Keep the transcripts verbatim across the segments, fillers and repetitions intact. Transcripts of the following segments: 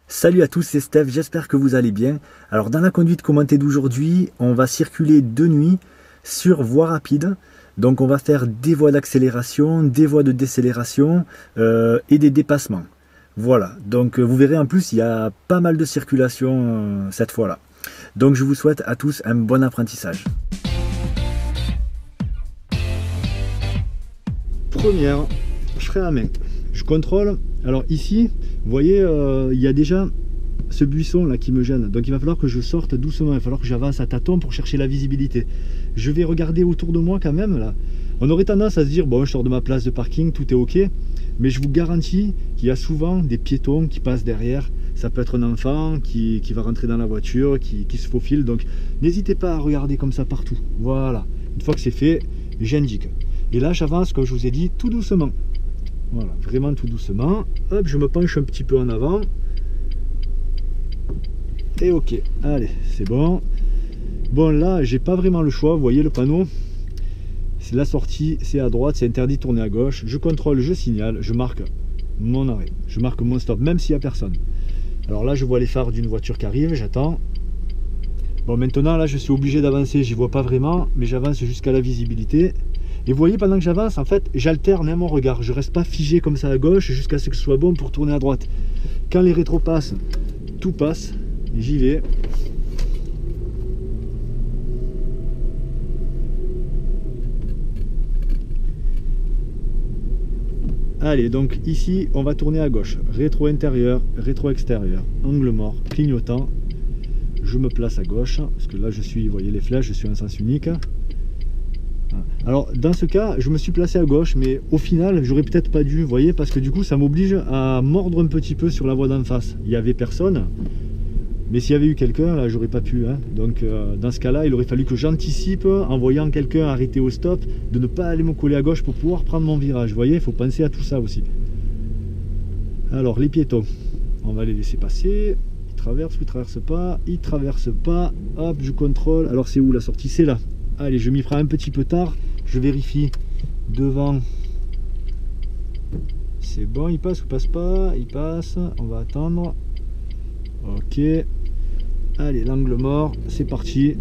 Salut à tous, c'est Steph, j'espère que vous allez bien. Alors dans la conduite commentée d'aujourd'hui, on va circuler de nuit sur voie rapide. Donc on va faire des voies d'accélération, des voies de décélération euh, et des dépassements. Voilà, donc euh, vous verrez en plus il y a pas mal de circulation euh, cette fois-là. Donc je vous souhaite à tous un bon apprentissage. Première, je ferai à main. Je contrôle. Alors ici, vous voyez, euh, il y a déjà ce buisson là qui me gêne. Donc il va falloir que je sorte doucement. Il va falloir que j'avance à tâtons pour chercher la visibilité. Je vais regarder autour de moi quand même là. On aurait tendance à se dire bon, je sors de ma place de parking, tout est ok. Mais je vous garantis qu'il y a souvent des piétons qui passent derrière. Ça peut être un enfant qui, qui va rentrer dans la voiture, qui, qui se faufile. Donc n'hésitez pas à regarder comme ça partout. Voilà. Une fois que c'est fait, j'indique. Et là j'avance, comme je vous ai dit, tout doucement. Voilà, vraiment tout doucement. Hop, je me penche un petit peu en avant. Et ok, allez, c'est bon. Bon, là, j'ai pas vraiment le choix. Vous voyez le panneau? C'est la sortie, c'est à droite, c'est interdit de tourner à gauche. Je contrôle, je signale, je marque mon arrêt. Je marque mon stop, même s'il n'y a personne. Alors là, je vois les phares d'une voiture qui arrive, j'attends. Bon, maintenant, là, je suis obligé d'avancer. J'y vois pas vraiment, mais j'avance jusqu'à la visibilité. Et vous voyez, pendant que j'avance, en fait, j'alterne hein, mon regard. Je reste pas figé comme ça à gauche jusqu'à ce que ce soit bon pour tourner à droite. Quand les rétros passent, tout passe. J'y vais. Allez, donc ici, on va tourner à gauche. Rétro intérieur, rétro extérieur, angle mort, clignotant. Je me place à gauche, parce que là, je suis, vous voyez les flèches, je suis en sens unique. Alors dans ce cas je me suis placé à gauche, mais au final j'aurais peut-être pas dû, vous voyez, parce que du coup ça m'oblige à mordre un petit peu sur la voie d'en face. Il y avait personne, mais s'il y avait eu quelqu'un là j'aurais pas pu hein. Donc euh, dans ce cas là il aurait fallu que j'anticipe en voyant quelqu'un arrêter au stop, de ne pas aller me coller à gauche pour pouvoir prendre mon virage. Vous voyez, il faut penser à tout ça aussi. Alors les piétons, on va les laisser passer. Ils traversent ou ils traversent pas, ils traversent pas. Hop, je contrôle. Alors c'est où la sortie? C'est là. Allez, je m'y ferai un petit peu tard. Je vérifie devant. C'est bon, il passe ou passe pas? Il passe. On va attendre. Ok. Allez, l'angle mort. C'est parti.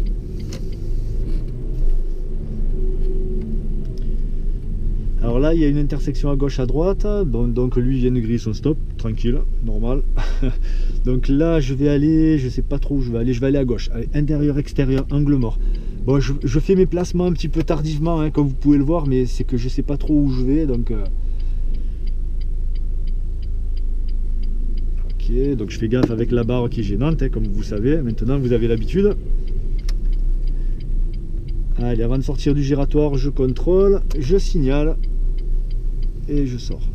Alors là, il y a une intersection à gauche, à droite. Donc, donc lui, il vient de griller son stop. Tranquille, normal. Donc là, je vais aller. Je sais pas trop où je vais aller. Je vais aller à gauche. Allez, intérieur, extérieur, angle mort. Bon, je, je fais mes placements un petit peu tardivement, hein, comme vous pouvez le voir, mais c'est que je sais pas trop où je vais, donc... Euh... Ok, donc je fais gaffe avec la barre qui est gênante, hein, comme vous savez. Maintenant, vous avez l'habitude. Allez, avant de sortir du giratoire, je contrôle, je signale, et je sors.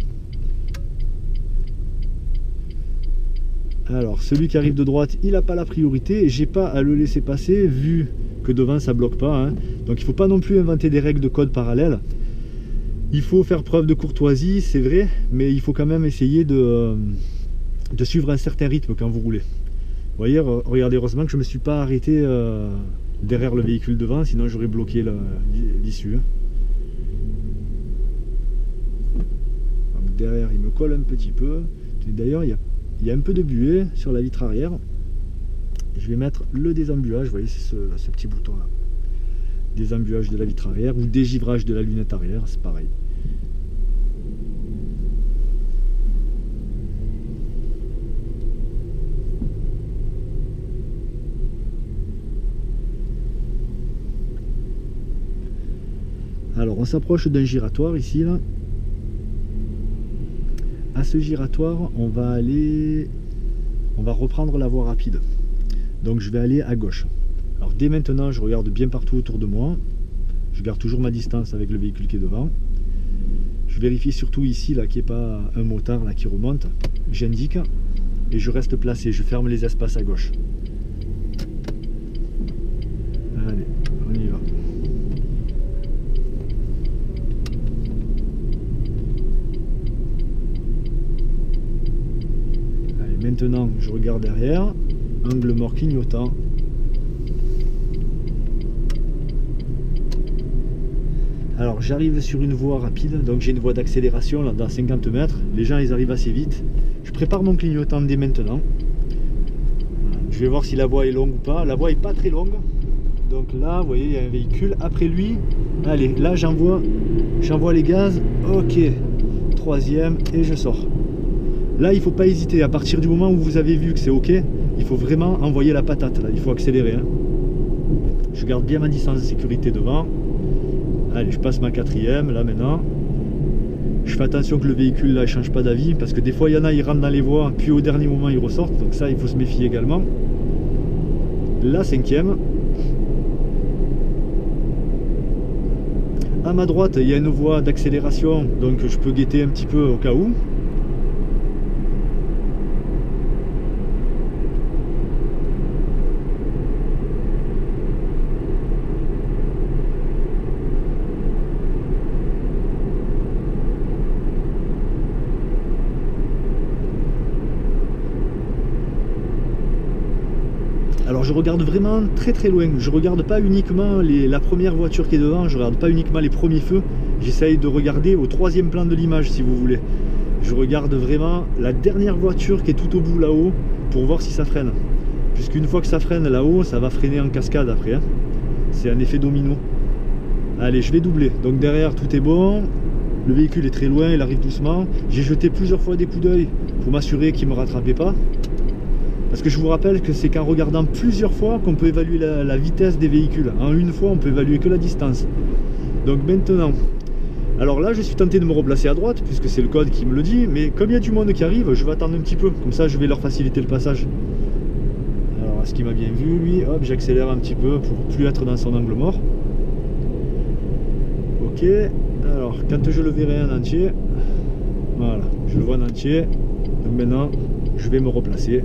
Alors, celui qui arrive de droite, il n'a pas la priorité, et j'ai pas à le laisser passer, vu que devant ça bloque pas, hein. Donc il faut pas non plus inventer des règles de code parallèles. Il faut faire preuve de courtoisie, c'est vrai, mais il faut quand même essayer de, de suivre un certain rythme quand vous roulez. Vous voyez, regardez, heureusement que je me suis pas arrêté euh, derrière le véhicule devant, sinon j'aurais bloqué l'issue. Derrière il me colle un petit peu. D'ailleurs il y a, il y a un peu de buée sur la vitre arrière. Je vais mettre le désembuage, vous voyez, c'est ce, ce petit bouton là. Désembuage de la vitre arrière ou dégivrage de la lunette arrière, c'est pareil. Alors on s'approche d'un giratoire ici là. À ce giratoire, on va aller, on va reprendre la voie rapide. Donc je vais aller à gauche. Alors dès maintenant, je regarde bien partout autour de moi. Je garde toujours ma distance avec le véhicule qui est devant. Je vérifie surtout ici là qu'il n'y ait pas un motard là qui remonte. J'indique et je reste placé. Je ferme les espaces à gauche. Allez, on y va. Allez, maintenant, je regarde derrière. Angle mort clignotant. Alors j'arrive sur une voie rapide, donc j'ai une voie d'accélération là dans cinquante mètres. Les gens ils arrivent assez vite. Je prépare mon clignotant dès maintenant. Je vais voir si la voie est longue ou pas. La voie est pas très longue. Donc là, vous voyez, il y a un véhicule. Après lui, allez, là j'envoie j'envoie les gaz. Ok, troisième, et je sors. Là, il ne faut pas hésiter. À partir du moment où vous avez vu que c'est ok, il faut vraiment envoyer la patate. Là, il faut accélérer. Hein. Je garde bien ma distance de sécurité devant. Allez, je passe ma quatrième, là maintenant. Je fais attention que le véhicule là ne change pas d'avis, parce que des fois il y en a, ils rentrent dans les voies, puis au dernier moment ils ressortent, donc ça il faut se méfier également. La cinquième. À ma droite, il y a une voie d'accélération, donc je peux guetter un petit peu au cas où. Alors je regarde vraiment très très loin, je regarde pas uniquement les, la première voiture qui est devant, je regarde pas uniquement les premiers feux, j'essaye de regarder au troisième plan de l'image si vous voulez. Je regarde vraiment la dernière voiture qui est tout au bout là-haut pour voir si ça freine. Puisqu'une fois que ça freine là-haut, ça va freiner en cascade après. Hein. C'est un effet domino. Allez, je vais doubler. Donc derrière tout est bon, le véhicule est très loin, il arrive doucement. J'ai jeté plusieurs fois des coups d'œil pour m'assurer qu'il ne me rattrapait pas. Parce que je vous rappelle que c'est qu'en regardant plusieurs fois qu'on peut évaluer la, la vitesse des véhicules. En une fois, on peut évaluer que la distance. Donc maintenant, alors là, je suis tenté de me replacer à droite, puisque c'est le code qui me le dit. Mais comme il y a du monde qui arrive, je vais attendre un petit peu. Comme ça, je vais leur faciliter le passage. Alors, est-ce qu'il m'a bien vu, lui? Hop, j'accélère un petit peu pour plus être dans son angle mort. Ok. Alors, quand je le verrai en entier, voilà, je le vois en entier. Donc maintenant, je vais me replacer.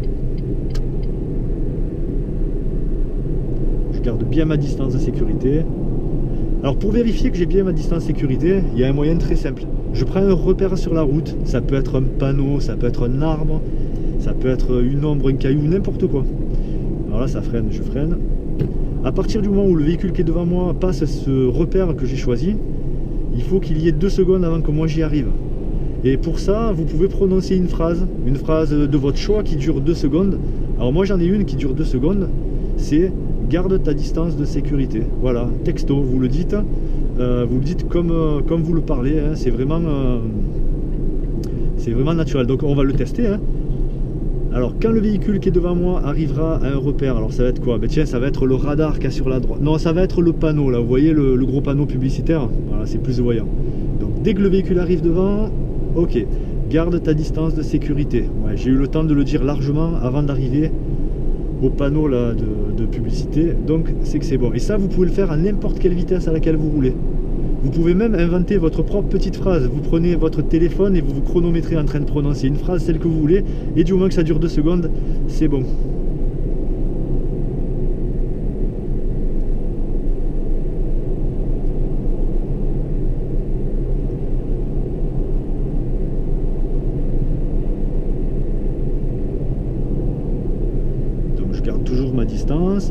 Je garde bien ma distance de sécurité. Alors pour vérifier que j'ai bien ma distance de sécurité, il y a un moyen très simple. Je prends un repère sur la route, ça peut être un panneau, ça peut être un arbre, ça peut être une ombre, un caillou, n'importe quoi. Alors là ça freine, je freine. À partir du moment où le véhicule qui est devant moi passe ce repère que j'ai choisi, il faut qu'il y ait deux secondes avant que moi j'y arrive. Et pour ça, vous pouvez prononcer une phrase, une phrase de votre choix qui dure deux secondes. Alors moi j'en ai une qui dure deux secondes, c'est garde ta distance de sécurité. Voilà, texto, vous le dites, euh, vous le dites comme, euh, comme vous le parlez, hein, c'est vraiment, euh, c'est vraiment naturel. Donc on va le tester. Hein. Alors quand le véhicule qui est devant moi arrivera à un repère, alors ça va être quoi? Ben tiens, ça va être le radar qu'il y a sur la droite. Non, ça va être le panneau là, vous voyez le, le gros panneau publicitaire. Voilà, c'est plus voyant. Donc dès que le véhicule arrive devant, ok, garde ta distance de sécurité. Ouais, j'ai eu le temps de le dire largement avant d'arriver au panneau là, de, de publicité, donc c'est que c'est bon. Et ça, vous pouvez le faire à n'importe quelle vitesse à laquelle vous voulez. Vous pouvez même inventer votre propre petite phrase. Vous prenez votre téléphone et vous vous chronométrez en train de prononcer une phrase, celle que vous voulez, et du moment que ça dure deux secondes, c'est bon. Toujours ma distance.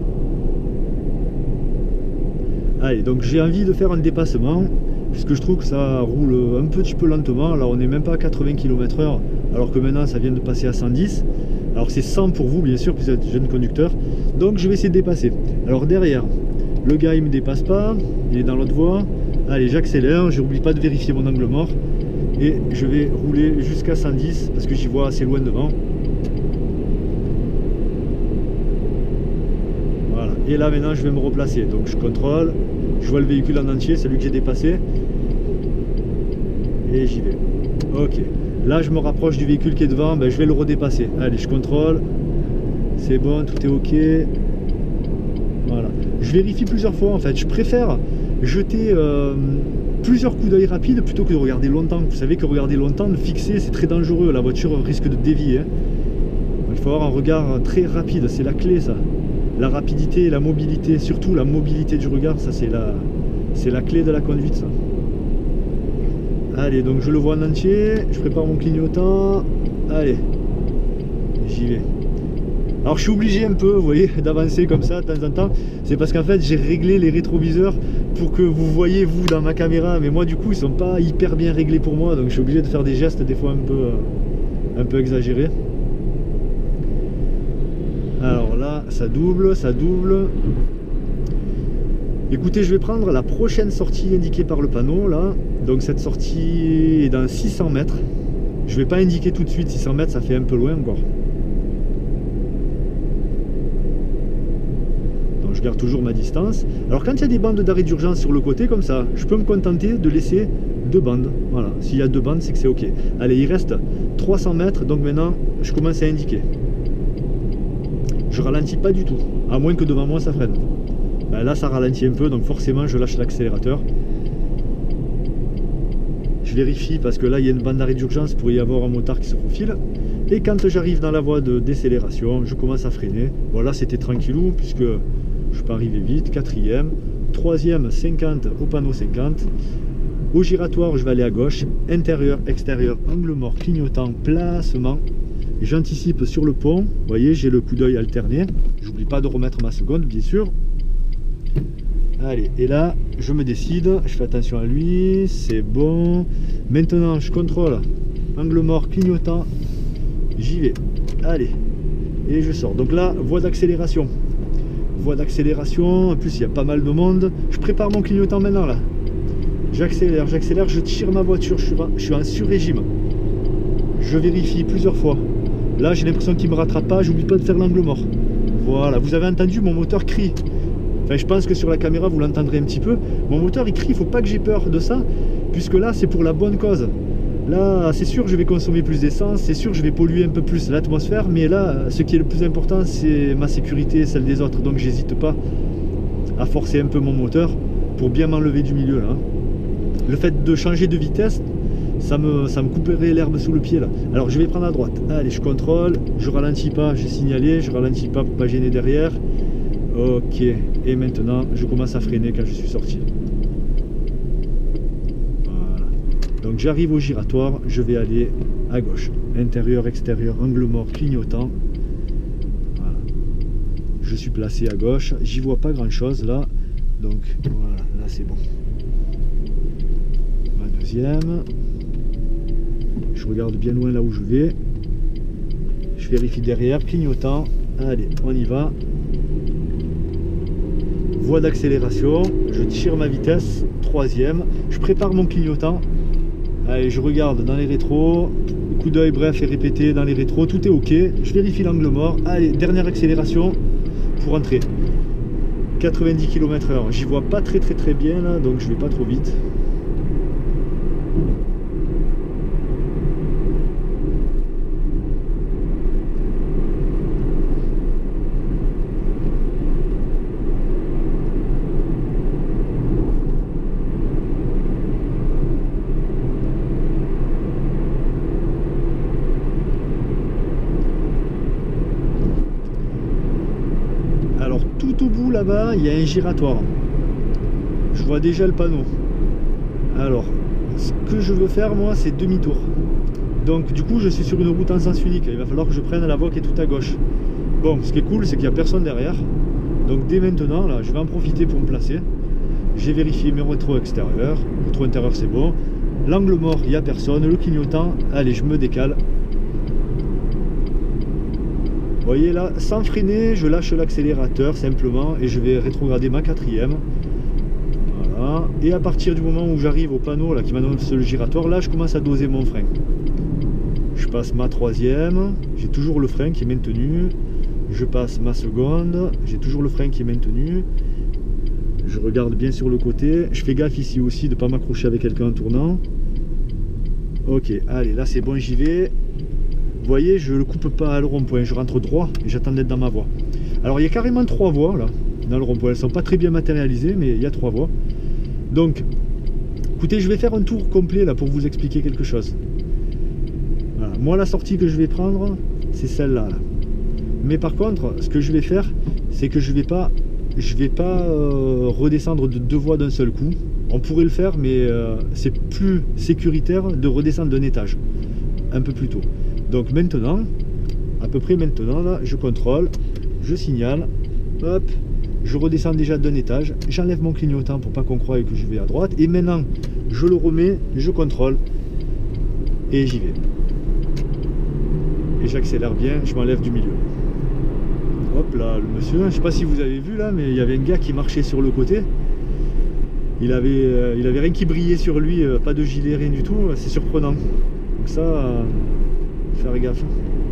Allez, donc j'ai envie de faire un dépassement puisque je trouve que ça roule un petit peu lentement. Là on n'est même pas à quatre-vingts kilomètres heure alors que maintenant ça vient de passer à cent dix. Alors c'est cent pour vous bien sûr puisque vous êtes jeune conducteur. Donc je vais essayer de dépasser. Alors derrière le gars il me dépasse pas, il est dans l'autre voie. Allez, j'accélère, je n'oublie pas de vérifier mon angle mort et je vais rouler jusqu'à cent dix parce que j'y vois assez loin devant. Et là maintenant je vais me replacer, donc je contrôle, je vois le véhicule en entier, celui que j'ai dépassé, et j'y vais. Ok, là je me rapproche du véhicule qui est devant, ben, je vais le redépasser. Allez, je contrôle, c'est bon, tout est ok. Voilà, je vérifie plusieurs fois en fait, je préfère jeter euh, plusieurs coups d'œil rapides plutôt que de regarder longtemps. Vous savez que regarder longtemps, de fixer, c'est très dangereux, la voiture risque de dévier. Hein. Il faut avoir un regard très rapide, c'est la clé ça. La rapidité et la mobilité, surtout la mobilité du regard, ça c'est la, c'est la clé de la conduite ça. Allez, donc je le vois en entier, je prépare mon clignotant, allez, j'y vais. Alors je suis obligé un peu, vous voyez, d'avancer comme ça de temps en temps, c'est parce qu'en fait j'ai réglé les rétroviseurs pour que vous voyez vous dans ma caméra, mais moi du coup ils sont pas hyper bien réglés pour moi, donc je suis obligé de faire des gestes des fois un peu, un peu exagéré. Alors là, ça double, ça double. Écoutez, je vais prendre la prochaine sortie indiquée par le panneau, là. Donc cette sortie est dans six cents mètres. Je vais pas indiquer tout de suite, six cents mètres, ça fait un peu loin encore. Donc je garde toujours ma distance. Alors quand il y a des bandes d'arrêt d'urgence sur le côté, comme ça, je peux me contenter de laisser deux bandes. Voilà, s'il y a deux bandes, c'est que c'est ok. Allez, il reste trois cents mètres, donc maintenant, je commence à indiquer. Je ralentis pas du tout, à moins que devant moi ça freine. Ben là ça ralentit un peu, donc forcément je lâche l'accélérateur. Je vérifie parce que là il y a une bande d'arrêt d'urgence pour y avoir un motard qui se profile. Et quand j'arrive dans la voie de décélération, je commence à freiner. Voilà, c'était tranquillou puisque je peux arriver vite. Quatrième, troisième, cinquante au panneau cinquante. Au giratoire, je vais aller à gauche. Intérieur, extérieur, angle mort, clignotant, placement. J'anticipe sur le pont, vous voyez, j'ai le coup d'œil alterné. J'oublie pas de remettre ma seconde, bien sûr. Allez, et là, je me décide, je fais attention à lui, c'est bon. Maintenant, je contrôle, angle mort, clignotant, j'y vais. Allez, et je sors. Donc là, voie d'accélération. Voie d'accélération, en plus, il y a pas mal de monde. Je prépare mon clignotant maintenant, là. J'accélère, j'accélère, je tire ma voiture, je suis, je suis en sur-régime. Je vérifie plusieurs fois. Là, j'ai l'impression qu'il ne me rattrape pas, j'oublie pas de faire l'angle mort. Voilà, vous avez entendu, mon moteur crie. Enfin, je pense que sur la caméra, vous l'entendrez un petit peu. Mon moteur, il crie, il ne faut pas que j'ai peur de ça, puisque là, c'est pour la bonne cause. Là, c'est sûr, je vais consommer plus d'essence, c'est sûr, je vais polluer un peu plus l'atmosphère, mais là, ce qui est le plus important, c'est ma sécurité et celle des autres. Donc, j'hésite pas à forcer un peu mon moteur pour bien m'enlever du milieu, là. Le fait de changer de vitesse, Ça me, ça me couperait l'herbe sous le pied là. Alors je vais prendre à droite. Allez, je contrôle. Je ralentis pas, j'ai signalé. Je ralentis pas pour pas gêner derrière. Ok. Et maintenant, je commence à freiner quand je suis sorti. Voilà. Donc j'arrive au giratoire. Je vais aller à gauche. Intérieur, extérieur, angle mort, clignotant. Voilà. Je suis placé à gauche. J'y vois pas grand chose là. Donc voilà, là c'est bon. Ma deuxième. Je regarde bien loin là où je vais. Je vérifie derrière, clignotant. Allez, on y va. Voie d'accélération. Je tire ma vitesse. Troisième. Je prépare mon clignotant. Allez, je regarde dans les rétros. Coup d'œil, bref, et répété dans les rétros. Tout est ok. Je vérifie l'angle mort. Allez, dernière accélération pour entrer. quatre-vingt-dix kilomètres heure. J'y vois pas très très très bien là, donc je vais pas trop vite. Tout au bout là-bas, il y a un giratoire. Je vois déjà le panneau. Alors, ce que je veux faire moi, c'est demi-tour. Donc du coup, je suis sur une route en sens unique. Il va falloir que je prenne la voie qui est tout à gauche. Bon, ce qui est cool, c'est qu'il n'y a personne derrière. Donc dès maintenant, là, je vais en profiter pour me placer. J'ai vérifié mes rétros extérieurs. Rétro intérieur, c'est bon. L'angle mort, il n'y a personne. Le clignotant, allez, je me décale. Vous voyez là, sans freiner, je lâche l'accélérateur simplement et je vais rétrograder ma quatrième. Voilà. Et à partir du moment où j'arrive au panneau là qui m'annonce le giratoire, là je commence à doser mon frein. Je passe ma troisième, j'ai toujours le frein qui est maintenu. Je passe ma seconde, j'ai toujours le frein qui est maintenu. Je regarde bien sur le côté. Je fais gaffe ici aussi de ne pas m'accrocher avec quelqu'un en tournant. Ok, allez, là c'est bon, j'y vais. Vous voyez, je ne le coupe pas à le rond-point, je rentre droit et j'attends d'être dans ma voie. Alors il y a carrément trois voies là, dans le rond-point. Elles ne sont pas très bien matérialisées, mais il y a trois voies. Donc, écoutez, je vais faire un tour complet là pour vous expliquer quelque chose. Voilà. Moi, la sortie que je vais prendre, c'est celle-là. Là. Mais par contre, ce que je vais faire, c'est que je ne vais pas, je vais pas euh, redescendre de deux voies d'un seul coup. On pourrait le faire, mais euh, c'est plus sécuritaire de redescendre d'un étage, un peu plus tôt. Donc maintenant, à peu près maintenant, là, je contrôle, je signale, hop, je redescends déjà d'un étage, j'enlève mon clignotant pour pas qu'on croie que je vais à droite, et maintenant, je le remets, je contrôle, et j'y vais. et j'accélère bien, je m'enlève du milieu. Hop là, le monsieur, je sais pas si vous avez vu là, mais il y avait un gars qui marchait sur le côté. Il avait, euh, il avait rien qui brillait sur lui, euh, pas de gilet, rien du tout, c'est surprenant. Donc ça, euh, faire gaffe.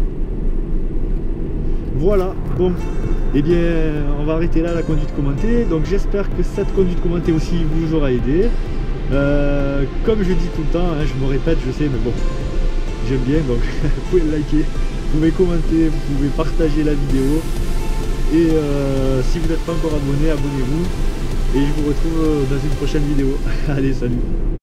Voilà, bon, eh bien, on va arrêter là la conduite commentée. Donc j'espère que cette conduite commentée aussi vous aura aidé. Euh, comme je dis tout le temps, hein, je me répète, je sais, mais bon, j'aime bien, donc vous pouvez liker, vous pouvez commenter, vous pouvez partager la vidéo. Et euh, si vous n'êtes pas encore abonné, abonnez-vous. Et je vous retrouve dans une prochaine vidéo. Allez, salut!